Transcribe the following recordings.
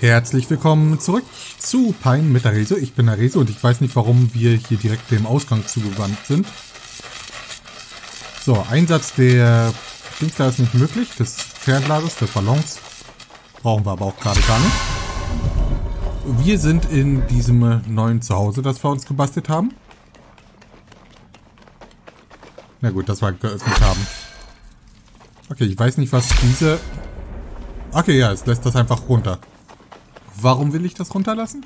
Herzlich willkommen zurück zu Pine mit Areso. Ich bin Areso und ich weiß nicht, warum wir hier direkt dem Ausgang zugewandt sind. So, Einsatz der Dings da ist nicht möglich, des Fernladers, des Ballons. Brauchen wir aber auch gerade gar nicht. Wir sind in diesem neuen Zuhause, das wir uns gebastelt haben. Na gut, das wir geöffnet haben. Okay, ich weiß nicht, was diese... Okay, ja, es lässt das einfach runter. Warum will ich das runterlassen?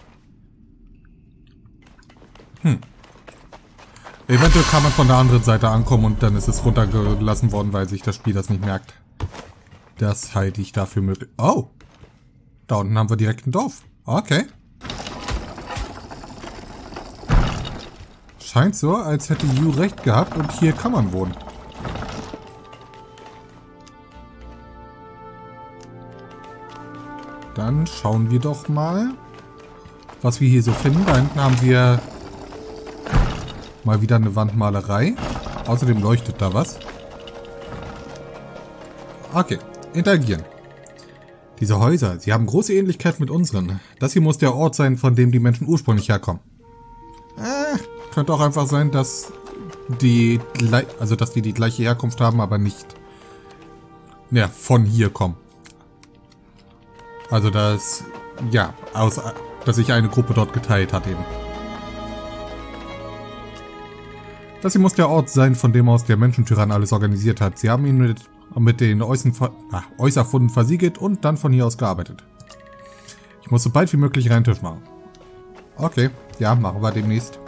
Eventuell kann man von der anderen Seite ankommen und dann ist es runtergelassen worden, weil sich das Spiel das nicht merkt. Das halte ich dafür möglich. Oh! Da unten haben wir direkt ein Dorf. Okay. Scheint so, als hätte Yu recht gehabt und hier kann man wohnen. Dann schauen wir doch mal, was wir hier so finden. Da hinten haben wir mal wieder eine Wandmalerei. Außerdem leuchtet da was. Okay, interagieren. Diese Häuser, sie haben große Ähnlichkeit mit unseren. Das hier muss der Ort sein, von dem die Menschen ursprünglich herkommen. Könnte auch einfach sein, dass die gleiche Herkunft haben, aber nicht von hier kommen. Also dass sich eine Gruppe dort geteilt hat eben. Das hier muss der Ort sein, von dem aus der Menschentyrann alles organisiert hat. Sie haben ihn mit den Äußerfunden versiegelt und dann von hier aus gearbeitet. Ich muss so bald wie möglich reinen Tisch machen. Okay, ja, machen wir demnächst.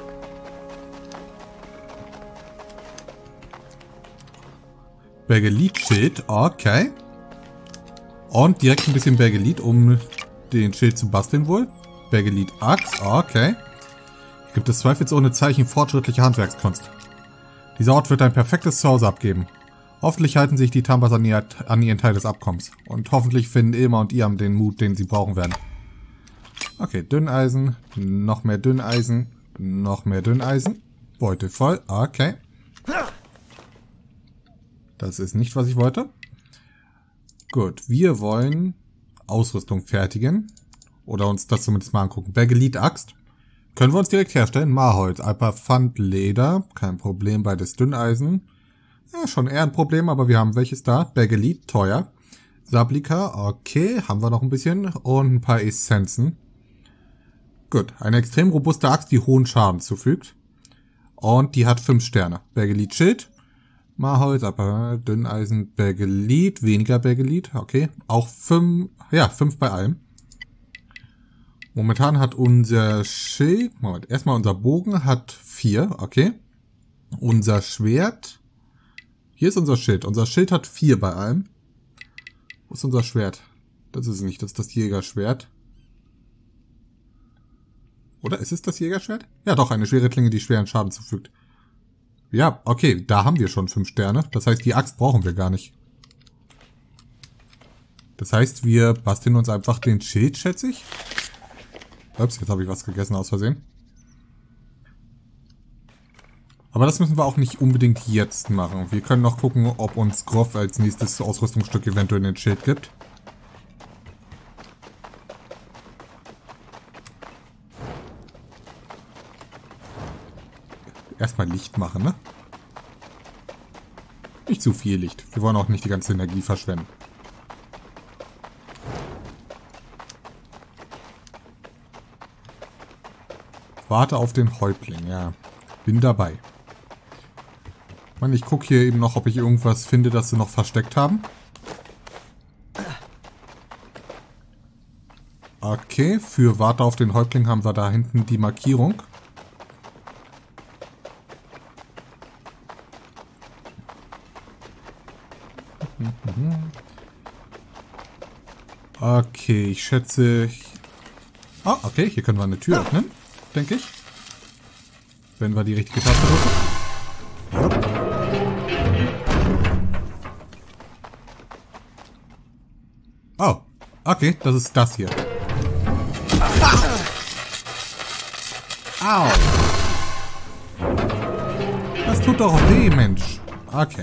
Bergelit-Schild, okay. Und direkt ein bisschen Bergelit, um den Schild zu basteln wohl. Bergelit-Axt, okay. Hier gibt es zweifelsohne Zeichen fortschrittlicher Handwerkskunst. Dieser Ort wird ein perfektes Zuhause abgeben. Hoffentlich halten sich die Tambas an ihren Teil des Abkommens. Und hoffentlich finden Ilma und Iam den Mut, den sie brauchen werden. Okay, Dünneisen, noch mehr Dünneisen, noch mehr Dünneisen. Beutel voll, okay. Das ist nicht, was ich wollte. Gut, wir wollen Ausrüstung fertigen. Oder uns das zumindest mal angucken. Bergelit-Axt. Können wir uns direkt herstellen. Maholz, Alpha-Pfand, Leder. Kein Problem, beides Dünneisen. Ja, schon eher ein Problem, aber wir haben welches da. Bergelit, teuer. Sablika, okay, haben wir noch ein bisschen. Und ein paar Essenzen. Gut, eine extrem robuste Axt, die hohen Schaden zufügt. Und die hat 5 Sterne. Bergelit-Schild. Maholz, aber Dünneisen, Bergelit, weniger Bergelit, okay. Auch 5 bei allem. Momentan hat unser Schild, erstmal unser Bogen hat 4, okay. Unser Schwert, hier ist unser Schild hat 4 bei allem. Wo ist unser Schwert? Das ist es nicht, das ist das Jägerschwert. Oder ist es das Jägerschwert? Ja doch, eine schwere Klinge, die schweren Schaden zufügt. Ja, okay, da haben wir schon 5 Sterne. Das heißt, die Axt brauchen wir gar nicht. Das heißt, wir basteln uns einfach den Schild, schätze ich. Ups, jetzt habe ich was gegessen aus Versehen. Aber das müssen wir auch nicht unbedingt jetzt machen. Wir können noch gucken, ob uns Groff als nächstes Ausrüstungsstück eventuell den Schild gibt. Erstmal Licht machen, ne? Nicht zu viel Licht. Wir wollen auch nicht die ganze Energie verschwenden. Warte auf den Häuptling, ja. Bin dabei. Ich gucke hier eben noch, ob ich irgendwas finde, das sie noch versteckt haben. Okay, für Warte auf den Häuptling haben wir da hinten die Markierung. Okay, ich schätze... Ah, okay, hier können wir eine Tür öffnen, denke ich. Wenn wir die richtige Taste drücken. Ja. Oh, okay, das ist das hier. Au! Das tut doch weh, Mensch. Okay.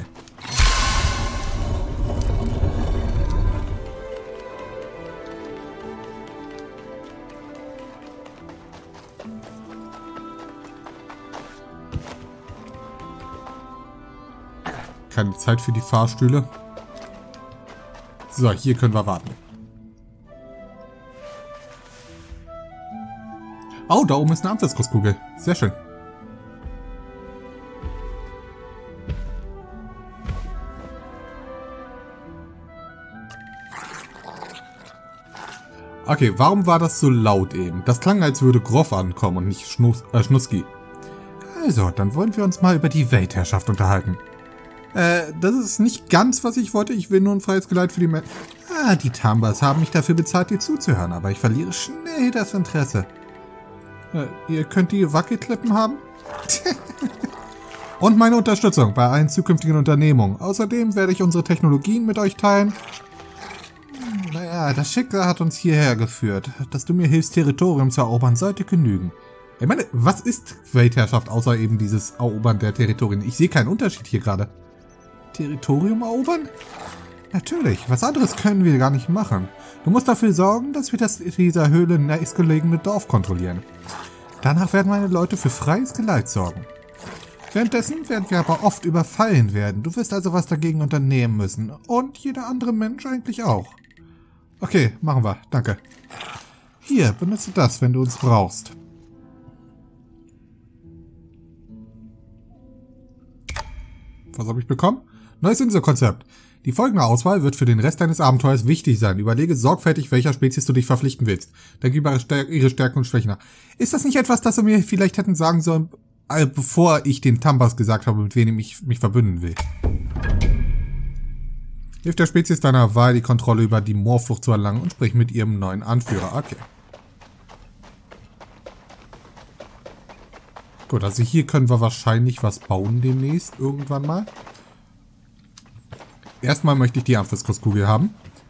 keine Zeit für die Fahrstühle. So, hier können wir warten. Oh, da oben ist eine Amethyst-Großkugel. Sehr schön. Okay, warum war das so laut eben? Das klang, als würde Groff ankommen und nicht Schnuski. Also, dann wollen wir uns mal über die Weltherrschaft unterhalten. Das ist nicht ganz, was ich wollte. Ich will nur ein freies Geleit für die Menschen. Ah, die Tambas haben mich dafür bezahlt, dir zuzuhören, aber ich verliere schnell das Interesse. Ihr könnt die Wackelklippen haben? Und meine Unterstützung bei allen zukünftigen Unternehmungen. Außerdem werde ich unsere Technologien mit euch teilen. Naja, das Schicksal hat uns hierher geführt. Dass du mir hilfst, Territorium zu erobern, sollte genügen. Ich meine, was ist Weltherrschaft außer eben dieses Erobern der Territorien? Ich sehe keinen Unterschied hier gerade. Territorium erobern? Natürlich, was anderes können wir gar nicht machen. Du musst dafür sorgen, dass wir dieser Höhle nächstgelegene Dorf kontrollieren. Danach werden meine Leute für freies Geleit sorgen. Währenddessen werden wir aber oft überfallen werden. Du wirst also was dagegen unternehmen müssen. Und jeder andere Mensch eigentlich auch. Okay, machen wir. Danke. Hier, benutze das, wenn du uns brauchst. Was habe ich bekommen? Neues Inselkonzept. Die folgende Auswahl wird für den Rest deines Abenteuers wichtig sein. Überlege sorgfältig, welcher Spezies du dich verpflichten willst. Denke über ihre Stärken und Schwächen nach. Ist das nicht etwas, das du mir vielleicht hätten sagen sollen, bevor ich den Tambas gesagt habe, mit wem ich mich verbünden will? Hilf der Spezies deiner Wahl, die Kontrolle über die Moorflucht zu erlangen und sprich mit ihrem neuen Anführer. Okay. Gut, also hier können wir wahrscheinlich was bauen demnächst, irgendwann mal. Erstmal möchte ich die Amethyst-Großkugel haben.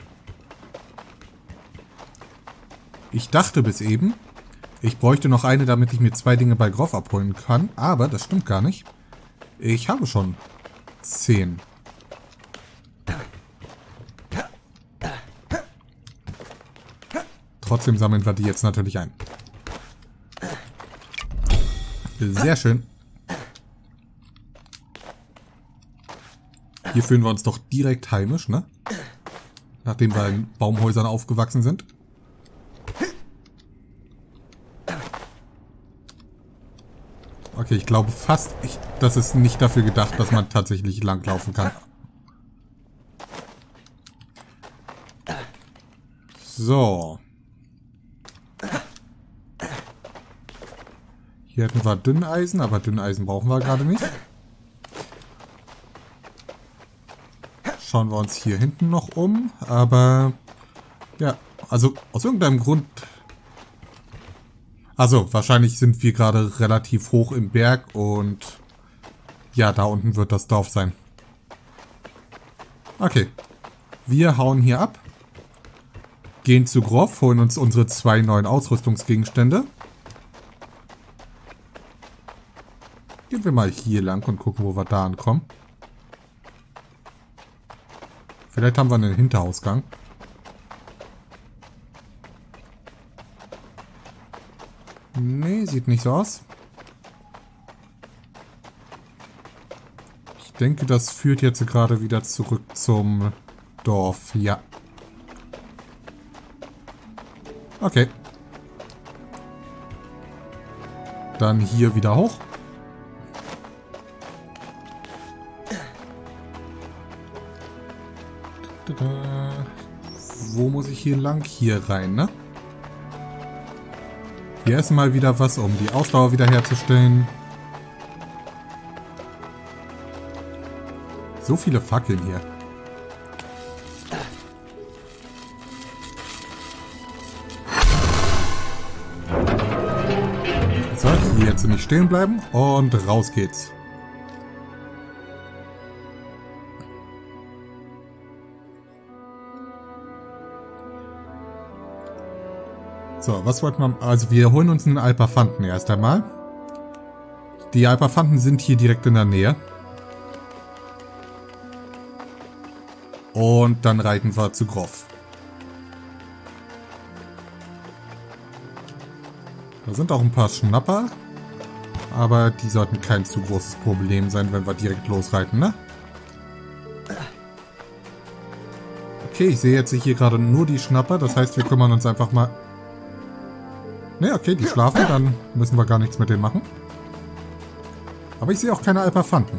Ich dachte bis eben, ich bräuchte noch eine, damit ich mir 2 Dinge bei Groff abholen kann. Aber das stimmt gar nicht. Ich habe schon 10. Trotzdem sammeln wir die jetzt natürlich ein. Sehr schön. Hier fühlen wir uns doch direkt heimisch, ne? Nachdem wir in Baumhäusern aufgewachsen sind. Okay, ich glaube fast, das ist nicht dafür gedacht, dass man tatsächlich langlaufen kann. So. Hier hätten wir Dünneisen, aber Dünneisen brauchen wir gerade nicht. Schauen wir uns hier hinten noch um, aber ja, also aus irgendeinem Grund, also wahrscheinlich sind wir gerade relativ hoch im Berg und ja, da unten wird das Dorf sein. Okay, wir hauen hier ab, gehen zu Groff, holen uns unsere 2 neuen Ausrüstungsgegenstände. Gehen wir mal hier lang und gucken, wo wir da ankommen. Vielleicht haben wir einen Hinterausgang. Nee, sieht nicht so aus. Ich denke, das führt jetzt gerade wieder zurück zum Dorf. Ja. Okay. Dann hier wieder hoch. Wo muss ich hier lang? Hier rein, ne? Hier ist mal wieder was, um die Ausdauer wiederherzustellen. So viele Fackeln hier. So, hier jetzt nicht stehen bleiben und raus geht's. So, was wollten wir... Also wir holen uns einen Alpaphanten erst einmal. Die Alpaphanten sind hier direkt in der Nähe. Und dann reiten wir zu Groff. Da sind auch ein paar Schnapper. Aber die sollten kein zu großes Problem sein, wenn wir direkt losreiten, ne? Okay, ich sehe jetzt hier gerade nur die Schnapper. Das heißt, wir kümmern uns einfach mal... Ne, okay, die schlafen. Dann müssen wir gar nichts mit denen machen. Aber ich sehe auch keine Alpafanten.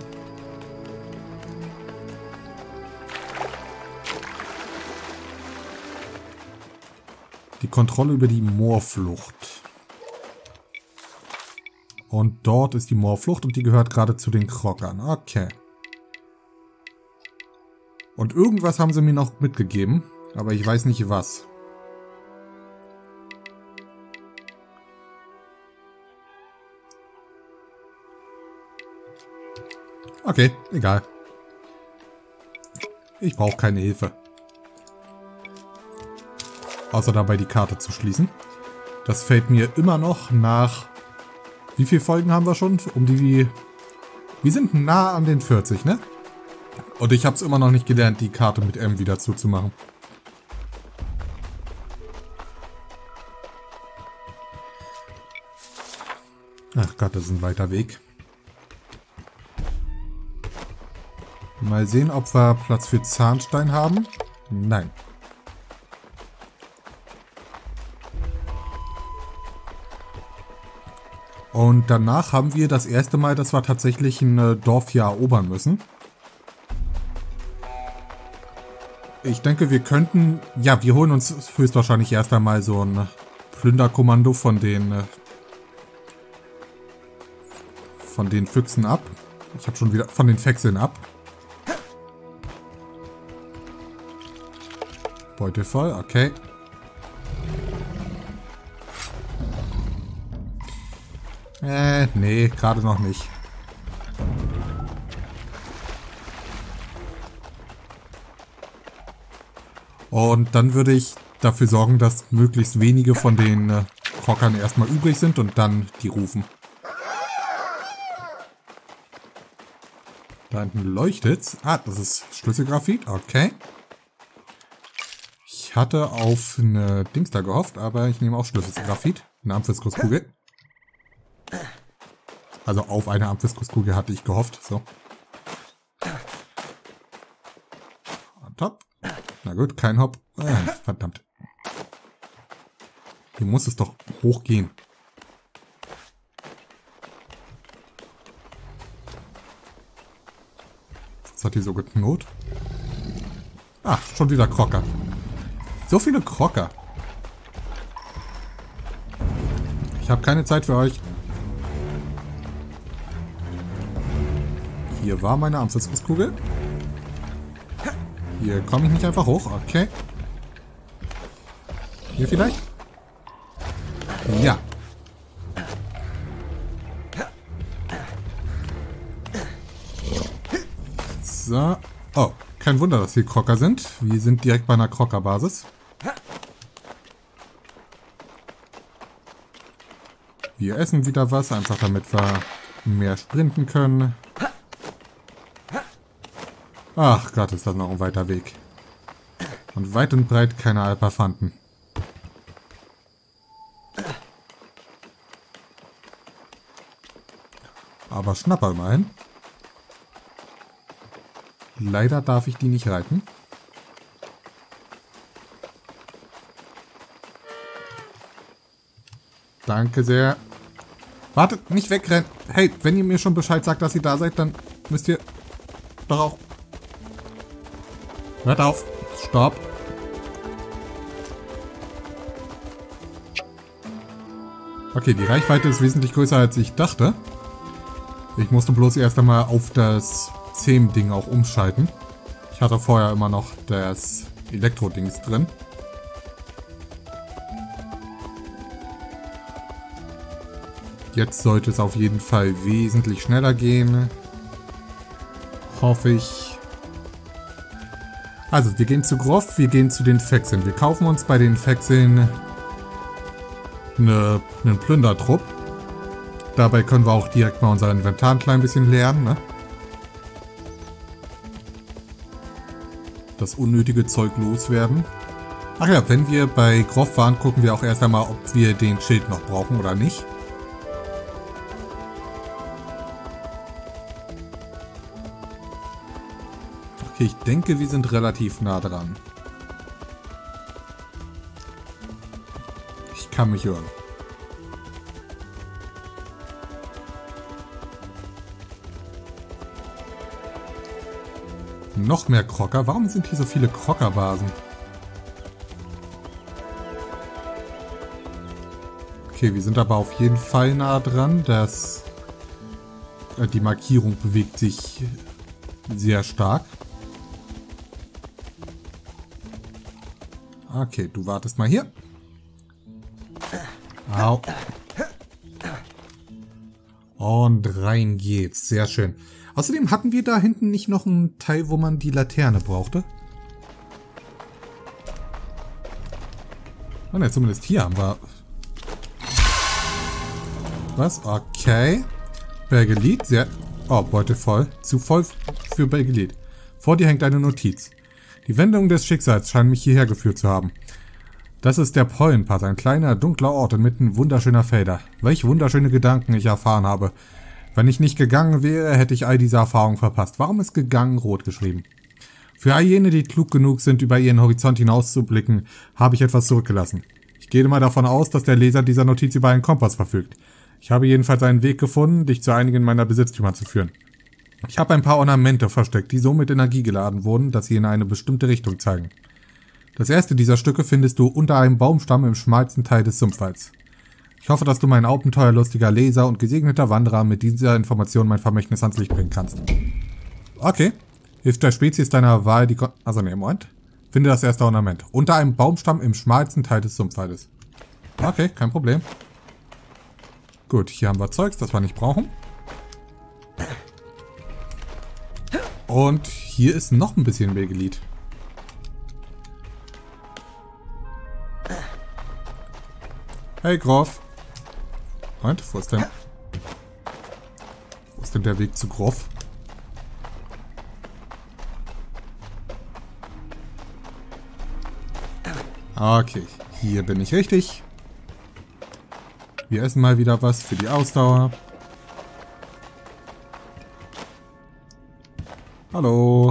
Die Kontrolle über die Moorflucht. Und dort ist die Moorflucht und die gehört gerade zu den Krockern. Okay. Und irgendwas haben sie mir noch mitgegeben, aber ich weiß nicht was. Okay, egal. Ich brauche keine Hilfe. Außer dabei die Karte zu schließen. Das fällt mir immer noch nach... Wie viele Folgen haben wir schon? Wir sind nah an den 40, ne? Und ich habe es immer noch nicht gelernt, die Karte mit M wieder zuzumachen. Ach Gott, das ist ein weiter Weg. Mal sehen, ob wir Platz für Zahnstein haben. Nein. Und danach haben wir das erste Mal, dass wir tatsächlich ein Dorf hier erobern müssen. Ich denke, wir könnten... Ja, wir holen uns höchstwahrscheinlich erst einmal so ein Plünderkommando von den Füchsen ab. Ich habe schon wieder... Von den Fechseln ab. Beute voll, okay. Nee, gerade noch nicht. Und dann würde ich dafür sorgen, dass möglichst wenige von den Krockern erstmal übrig sind und dann die rufen. Da hinten leuchtet's. Ah, das ist Schlüsselgraphit, okay. Ich hatte auf eine Dings da gehofft, aber ich nehme auch Schlüsselgraphit. Eine Amphiskuskugel. Also auf eine Amphiskuskugel hatte ich gehofft. So. Und top. Na gut, kein Hop. Verdammt. Hier muss es doch hochgehen. Was hat die so geknurrt? Ah, schon wieder Krocker. So viele Krocker. Ich habe keine Zeit für euch. Hier war meine Amphiskuskugel. Hier komme ich nicht einfach hoch. Okay. Hier vielleicht? Ja. So. Oh, kein Wunder, dass hier Krocker sind. Wir sind direkt bei einer Krockerbasis. Wir essen wieder was, einfach damit wir mehr sprinten können. Ach Gott, ist das noch ein weiter Weg. Und weit und breit keine Alpafanten. Aber Schnapper immerhin. Leider darf ich die nicht reiten. Danke sehr. Wartet, nicht wegrennen. Hey, wenn ihr mir schon Bescheid sagt, dass ihr da seid, dann müsst ihr doch auch... Hört auf. Stopp. Okay, die Reichweite ist wesentlich größer, als ich dachte. Ich musste bloß erst einmal auf das Zähm-Ding auch umschalten. Ich hatte vorher immer noch das Elektro-Dings drin. Jetzt sollte es auf jeden Fall wesentlich schneller gehen. Hoffe ich. Also, wir gehen zu Groff, wir gehen zu den Fechseln. Wir kaufen uns bei den Fechseln einen Plündertrupp. Dabei können wir auch direkt mal unser Inventar ein klein bisschen leeren, ne? Das unnötige Zeug loswerden. Ach ja, wenn wir bei Groff waren, gucken wir auch erst einmal, ob wir den Schild noch brauchen oder nicht. Okay, ich denke, wir sind relativ nah dran. Ich kann mich hören. Noch mehr Krocker? Warum sind hier so viele Krockerbasen? Okay, wir sind aber auf jeden Fall nah dran, dass die Markierung bewegt sich sehr stark. Okay, du wartest mal hier. Au. Und rein geht's. Sehr schön. Außerdem hatten wir da hinten nicht noch einen Teil, wo man die Laterne brauchte. Oh ne, zumindest hier haben wir... Was? Okay. Bergelit, sehr... Oh, Beute voll. Zu voll für Bergelit. Vor dir hängt eine Notiz. Die Wendung des Schicksals scheint mich hierher geführt zu haben. Das ist der Pollenpass, ein kleiner, dunkler Ort inmitten wunderschöner Felder. Welch wunderschöne Gedanken ich erfahren habe. Wenn ich nicht gegangen wäre, hätte ich all diese Erfahrungen verpasst. Warum ist gegangen rot geschrieben? Für all jene, die klug genug sind, über ihren Horizont hinauszublicken, habe ich etwas zurückgelassen. Ich gehe mal davon aus, dass der Leser dieser Notiz über einen Kompass verfügt. Ich habe jedenfalls einen Weg gefunden, dich zu einigen meiner Besitztümer zu führen. Ich habe ein paar Ornamente versteckt, die so mit Energie geladen wurden, dass sie in eine bestimmte Richtung zeigen. Das erste dieser Stücke findest du unter einem Baumstamm im schmalsten Teil des Sumpfwalds. Ich hoffe, dass du mein abenteuerlustiger Leser und gesegneter Wanderer mit dieser Information mein Vermächtnis ans Licht bringen kannst. Okay. Hilft der Spezies deiner Wahl die... Also ne, Moment. Finde das erste Ornament. Unter einem Baumstamm im schmalsten Teil des Sumpfwaldes. Okay, kein Problem. Gut, hier haben wir Zeugs, das wir nicht brauchen. Und hier ist noch ein bisschen Bergelit. Hey, Groff. Und, wo ist denn der Weg zu Groff? Okay, hier bin ich richtig. Wir essen mal wieder was für die Ausdauer. Hallo.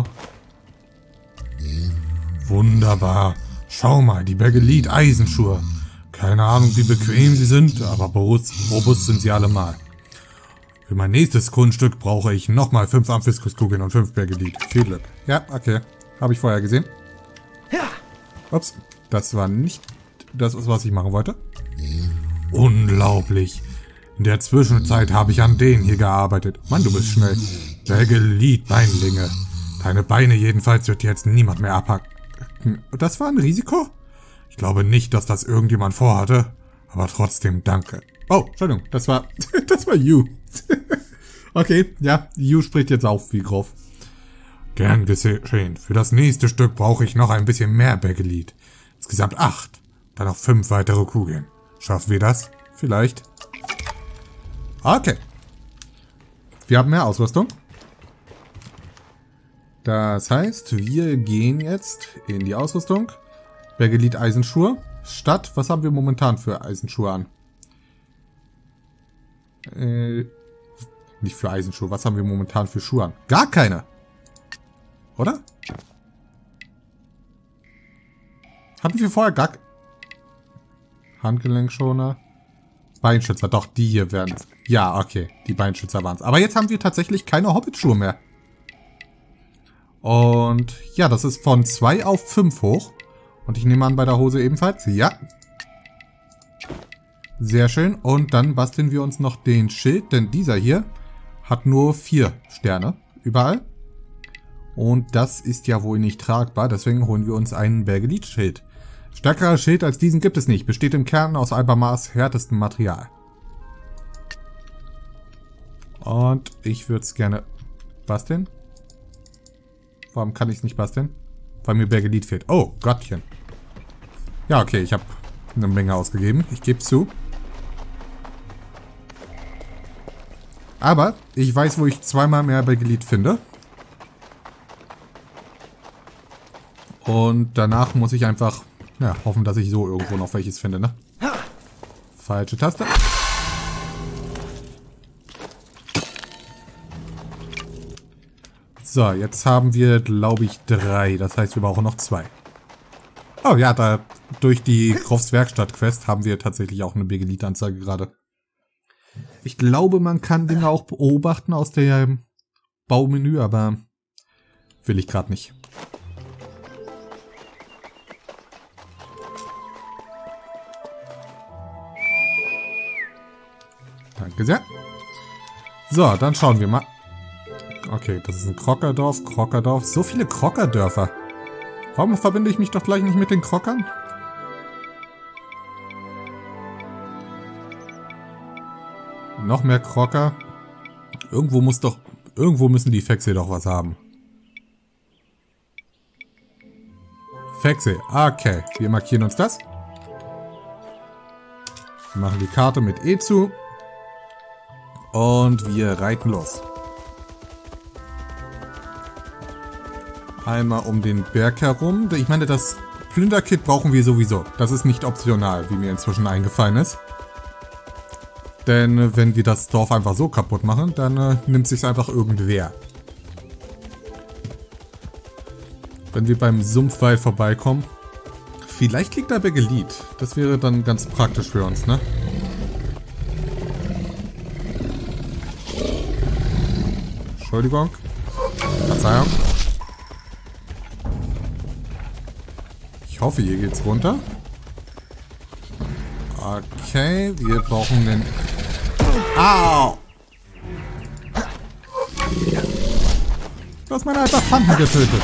Wunderbar. Schau mal, die Bergelit-Eisenschuhe. Keine Ahnung, wie bequem sie sind, aber robust sind sie allemal. Für mein nächstes Kunststück brauche ich nochmal 5 Amphiskuskugeln und 5 Bergelit. Viel Glück. Ja, okay. Habe ich vorher gesehen. Ups, das war nicht das, was ich machen wollte. Unglaublich. In der Zwischenzeit habe ich an denen hier gearbeitet. Mann, du bist schnell. Bergelit-Beinlinge. Deine Beine jedenfalls wird jetzt niemand mehr abhacken. Das war ein Risiko? Ich glaube nicht, dass das irgendjemand vorhatte. Aber trotzdem danke. Oh, Entschuldigung, das war You. Okay, ja, You spricht jetzt auf wie Groff. Gern geschehen. Für das nächste Stück brauche ich noch ein bisschen mehr Bergelit. Insgesamt 8. Dann noch 5 weitere Kugeln. Schaffen wir das? Vielleicht. Okay. Wir haben mehr Ausrüstung. Das heißt, wir gehen jetzt in die Ausrüstung. Bergelit Eisenschuhe. Statt, was haben wir momentan für Eisenschuhe an? Nicht für Eisenschuhe. Was haben wir momentan für Schuhe an? Gar keine. Oder? Hatten wir vorher gar... Handgelenkschoner. Beinschützer. Doch, die hier werden es. Ja, okay. Die Beinschützer waren es. Aber jetzt haben wir tatsächlich keine Hobbitschuhe mehr. Und ja, das ist von 2 auf 5 hoch. Und ich nehme an, bei der Hose ebenfalls. Ja. Sehr schön. Und dann basteln wir uns noch den Schild. Denn dieser hier hat nur 4 Sterne. Überall. Und das ist ja wohl nicht tragbar. Deswegen holen wir uns einen Bergelit-Schild. Stärkerer Schild als diesen gibt es nicht. Besteht im Kern aus Albermars härtestem Material. Und ich würde es gerne basteln. Warum kann ich es nicht basteln? Weil mir Bergelit fehlt. Oh, Gottchen. Ja, okay, ich habe eine Menge ausgegeben. Ich gebe zu. Aber ich weiß, wo ich zweimal mehr Bergelit finde. Und danach muss ich einfach hoffen, dass ich so irgendwo noch welches finde, ne? Falsche Taste. So, jetzt haben wir, glaube ich, 3. Das heißt, wir brauchen noch 2. Oh ja, da durch die Crofts Werkstatt-Quest haben wir tatsächlich auch eine Begelit-Anzeige gerade. Ich glaube, man kann Dinge auch beobachten aus dem Baumenü, aber will ich gerade nicht. Danke sehr. So, dann schauen wir mal. Okay, das ist ein Krockerdorf, Krockerdorf. So viele Krockerdörfer. Warum verbinde ich mich doch gleich nicht mit den Krockern? Noch mehr Krocker. Irgendwo müssen die Fexe doch was haben. Fexe, okay. Wir markieren uns das. Wir machen die Karte mit E zu. Und wir reiten los. Einmal um den Berg herum. Ich meine, das Plünderkit brauchen wir sowieso. Das ist nicht optional, wie mir inzwischen eingefallen ist. Denn wenn wir das Dorf einfach so kaputt machen, dann nimmt sich's einfach irgendwer. Wenn wir beim Sumpfwald vorbeikommen. Vielleicht liegt da Begelit. Das wäre dann ganz praktisch für uns, ne? Entschuldigung. Verzeihung. Ich hoffe, hier geht's runter. Okay, wir brauchen den... Au! Du hast meine alten Pfanten getötet.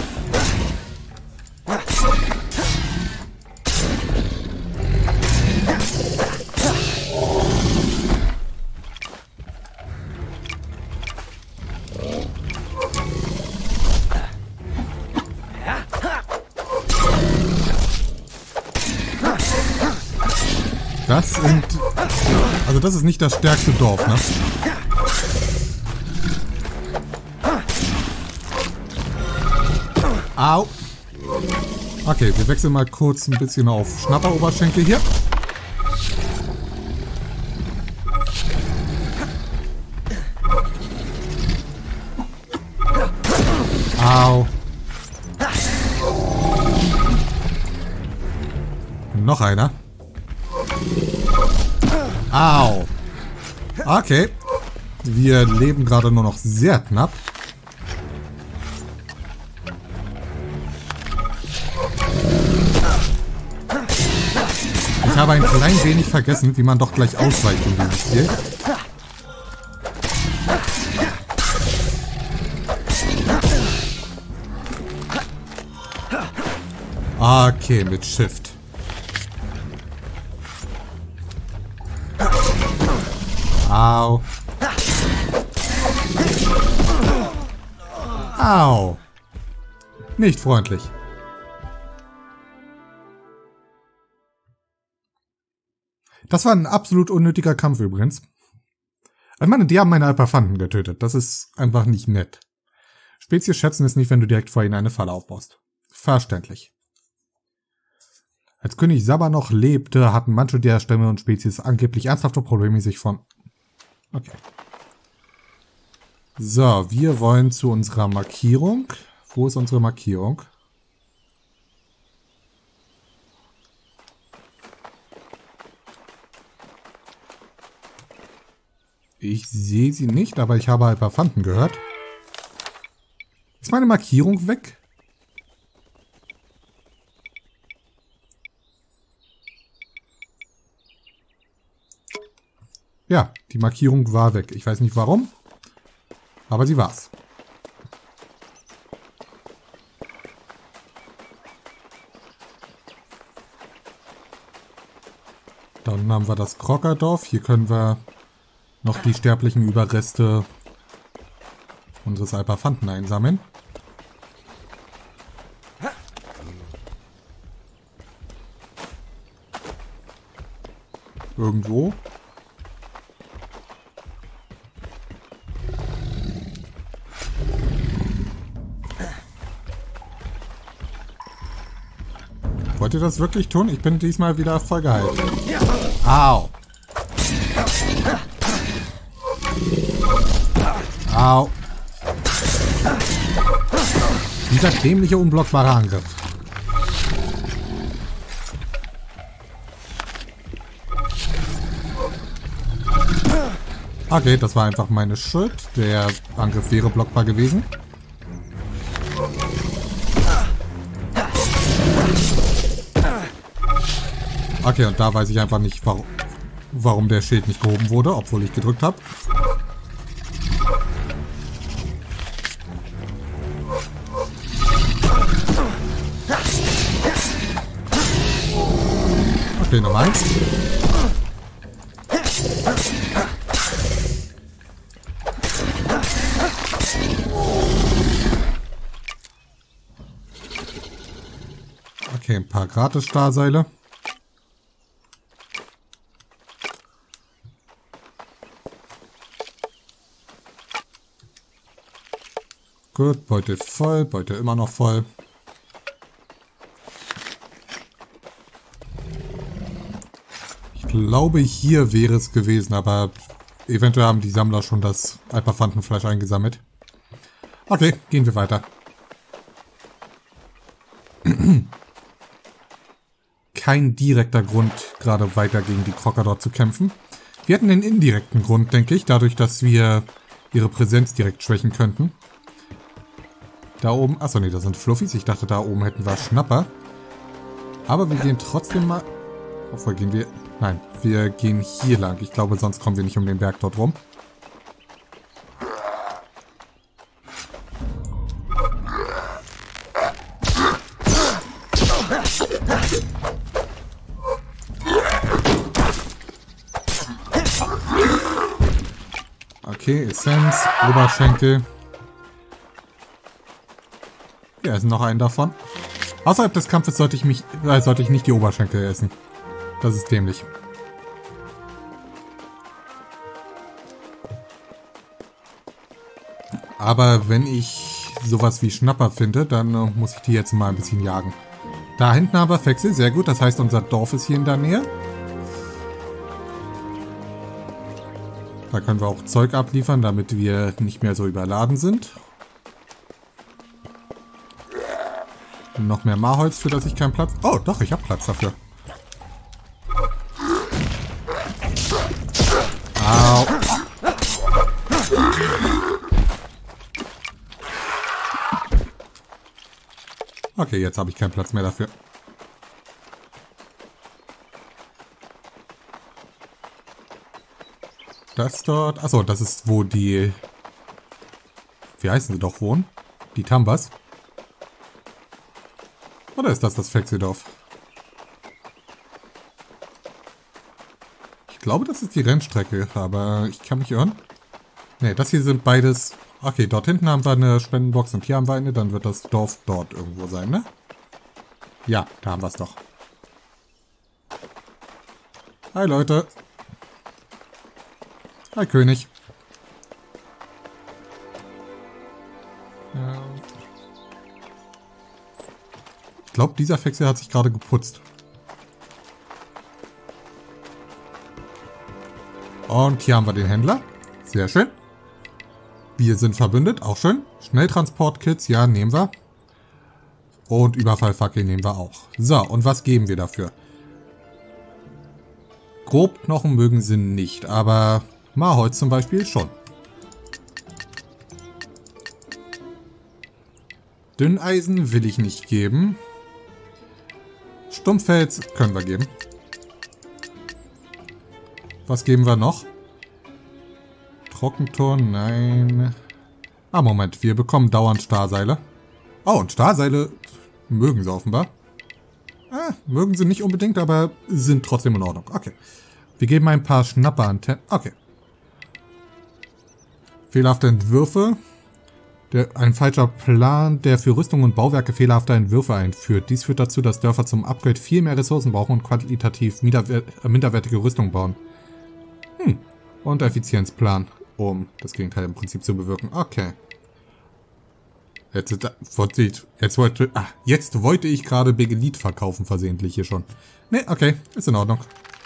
Also das ist nicht das stärkste Dorf, ne? Au! Okay, wir wechseln mal kurz ein bisschen auf Schnapperoberschenkel hier. Au! Noch einer. Au! Okay. Wir leben gerade nur noch sehr knapp. Ich habe ein klein wenig vergessen, wie man doch gleich ausweicht in diesem Spiel. Okay, mit Shift. Au. Au. Nicht freundlich. Das war ein absolut unnötiger Kampf übrigens. Ich meine, die haben meine Alpafanten getötet. Das ist einfach nicht nett. Spezies schätzen es nicht, wenn du direkt vor ihnen eine Falle aufbaust. Verständlich. Als König Saba noch lebte, hatten manche der Stämme und Spezies angeblich ernsthafte Probleme, sich von... Okay. So, wir wollen zu unserer Markierung. Wo ist unsere Markierung? Ich sehe sie nicht, aber ich habe Alpafanten gehört. Ist meine Markierung weg? Ja, die Markierung war weg. Ich weiß nicht warum, aber sie war's. Dann haben wir das Krockerdorf. Hier können wir noch die sterblichen Überreste unseres Alpafanten einsammeln. Irgendwo. Wollt ihr das wirklich tun? Ich bin diesmal wieder voll geheilt. Au. Au. Dieser dämliche, unblockbare Angriff. Okay, das war einfach meine Schuld. Der Angriff wäre blockbar gewesen. Okay, und da weiß ich einfach nicht, warum der Schild nicht gehoben wurde, obwohl ich gedrückt habe. Okay, Nummer 1. Okay, ein paar Gratis-Stahlseile. Gut, Beute voll, Beute immer noch voll. Ich glaube, hier wäre es gewesen, aber eventuell haben die Sammler schon das Alpafantenfleisch eingesammelt. Okay, gehen wir weiter. Kein direkter Grund, gerade weiter gegen die Crocker dort zu kämpfen. Wir hätten den indirekten Grund, denke ich, dadurch, dass wir ihre Präsenz direkt schwächen könnten. Da oben, achso nee, das sind Fluffys. Ich dachte, da oben hätten wir Schnapper. Aber wir gehen trotzdem mal... Obwohl, gehen wir... Nein, wir gehen hier lang. Ich glaube, sonst kommen wir nicht um den Berg dort rum. Okay, Essenz, Oberschenkel. Ja, ist noch einen davon. Außerhalb des Kampfes sollte ich nicht die Oberschenkel essen. Das ist dämlich. Aber wenn ich sowas wie Schnapper finde, dann muss ich die jetzt mal ein bisschen jagen. Da hinten haben wir Fexel, sehr gut. Das heißt, unser Dorf ist hier in der Nähe. Da können wir auch Zeug abliefern, damit wir nicht mehr so überladen sind. Noch mehr Maholz, für das ich keinen Platz... Oh, doch, ich habe Platz dafür. Au. Okay, jetzt habe ich keinen Platz mehr dafür. Das dort... Achso, das ist, wo die... Wie heißen sie doch wohnen? Die Tambas. Oder ist das Fexeldorf? Ich glaube, das ist die Rennstrecke, aber ich kann mich irren. Ne, das hier sind beides... Okay, dort hinten haben wir eine Spendenbox und hier haben wir eine. Dann wird das Dorf dort irgendwo sein, ne? Ja, da haben wir es doch. Hi, Leute. Hi, König. Ja. Ich glaube, dieser Fexel hat sich gerade geputzt. Und hier haben wir den Händler. Sehr schön. Wir sind verbündet, auch schön. Schnelltransportkits, ja, nehmen wir. Und Überfallfackel nehmen wir auch. So, und was geben wir dafür? Grobknochen mögen sie nicht, aber Maholz zum Beispiel schon. Dünneisen will ich nicht geben. Stumpfels können wir geben. Was geben wir noch? Trockenton, nein. Ah, Moment, wir bekommen dauernd Stahlseile. Oh, und Stahlseile mögen sie offenbar. Mögen sie nicht unbedingt, aber sind trotzdem in Ordnung. Okay. Wir geben ein paar Schnapperantennen. Okay. Fehlerhafte Entwürfe. Ein falscher Plan, der für Rüstung und Bauwerke fehlerhafte Entwürfe einführt. Dies führt dazu, dass Dörfer zum Upgrade viel mehr Ressourcen brauchen und qualitativ minderwertige Rüstung bauen. Und Effizienzplan, um das Gegenteil im Prinzip zu bewirken. Okay. Jetzt wollte ich gerade Begelit verkaufen, versehentlich hier schon. Ne, okay, ist in Ordnung.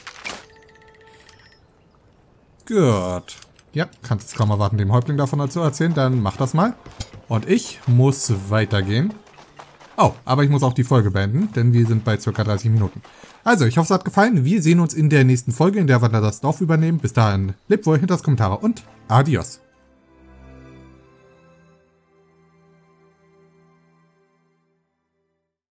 Gut. Ja, kannst jetzt kaum erwarten, dem Häuptling davon zu erzählen. Dann mach das mal. Und ich muss weitergehen. Oh, aber ich muss auch die Folge beenden, denn wir sind bei ca. 30 Minuten. Also, ich hoffe, es hat gefallen. Wir sehen uns in der nächsten Folge, in der wir das Dorf übernehmen. Bis dahin, lebt wohl, hinter das Kommentare und adios.